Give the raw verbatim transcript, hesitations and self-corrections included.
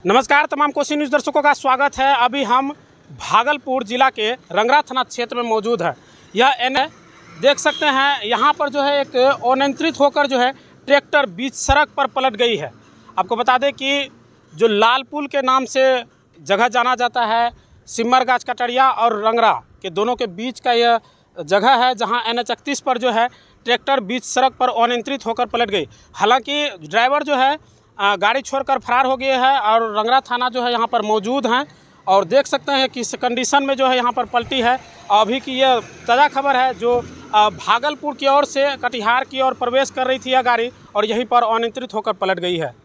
नमस्कार, तमाम कोसी न्यूज़ दर्शकों का स्वागत है। अभी हम भागलपुर जिला के रंगरा थाना क्षेत्र में मौजूद है। यह एन देख सकते हैं, यहाँ पर जो है एक अनियंत्रित होकर जो है ट्रैक्टर बीच सड़क पर पलट गई है। आपको बता दें कि जो लाल पुल के नाम से जगह जाना जाता है, सिमरगाछ कटरिया और रंगरा के दोनों के बीच का यह जगह है, जहाँ एन एच इकतीस पर जो है ट्रैक्टर बीच सड़क पर अनियंत्रित होकर पलट गई। हालांकि ड्राइवर जो है गाड़ी छोड़कर फरार हो गए हैं और रंगरा थाना जो है यहाँ पर मौजूद हैं और देख सकते हैं कि इस कंडीशन में जो है यहाँ पर पलटी है। अभी की यह ताज़ा खबर है, जो भागलपुर की ओर से कटिहार की ओर प्रवेश कर रही थी यह गाड़ी और यहीं पर अनियंत्रित होकर पलट गई है।